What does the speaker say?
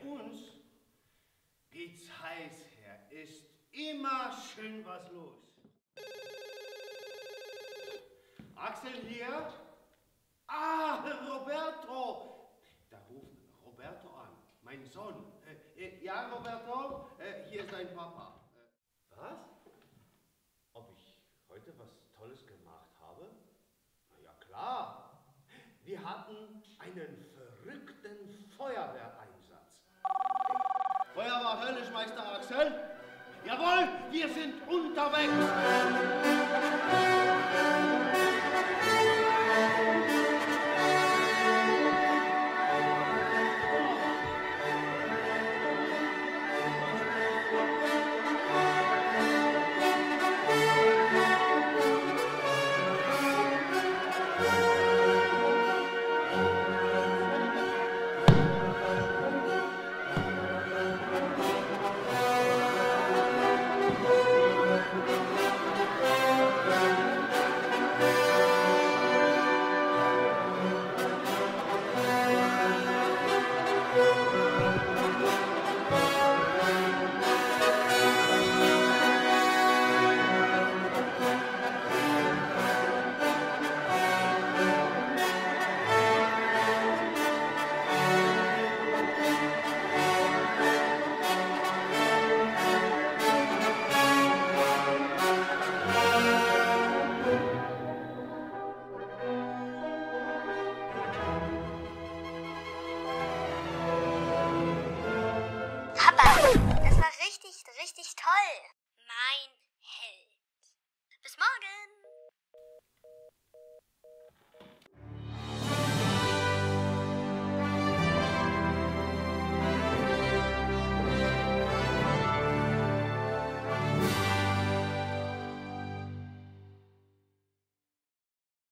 uns geht's heiß her, ist immer schön was los. Axel hier? Ah, Roberto! Da ruft Roberto an, mein Sohn. Ja, Roberto, hier ist dein Papa. Was? Ob ich heute was Tolles gemacht habe? Na ja, klar. Wir hatten einen verrückten Feuerwehreinsatz. Feuer war höllisch, Meister Axel. Jawohl, wir sind unterwegs. Das war richtig, richtig toll. Mein Held. Bis morgen.